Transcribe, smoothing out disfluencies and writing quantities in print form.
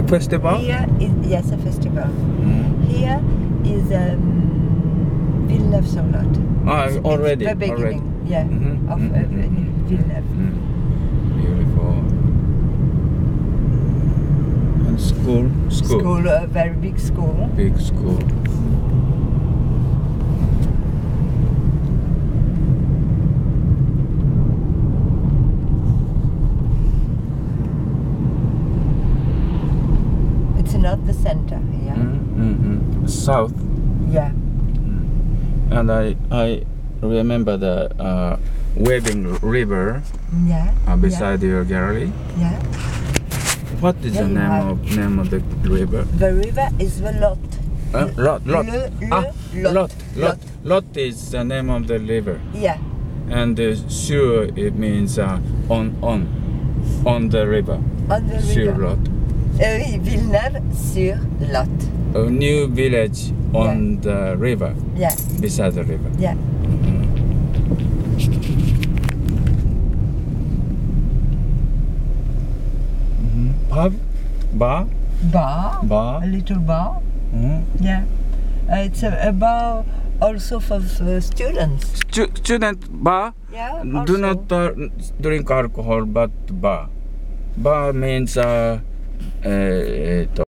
festival? Here is, yes, a festival. Here is Villeneuve-sur-Lot. Already. It's the beginning, Mhm, of Villeneuve. Beautiful. And school? School, a very big school. Big school. It's not the center here. South. Yeah. And I remember the Wedding River Yeah. beside your gallery. Yeah. What is Yeah, the name of the river? The river is the Lot. Lot. Lot. Lot is the name of the river. Yeah. And sur it means on the river. On the Sur river. Lot. Oui, Villeneuve-sur-Lot. A new village on the river. Yeah. Beside the river. Yeah. Pub? Bar? Bar. A little bar. Yeah. It's a bar also for students. Student bar? Yeah. Do not drink alcohol, but bar. Bar means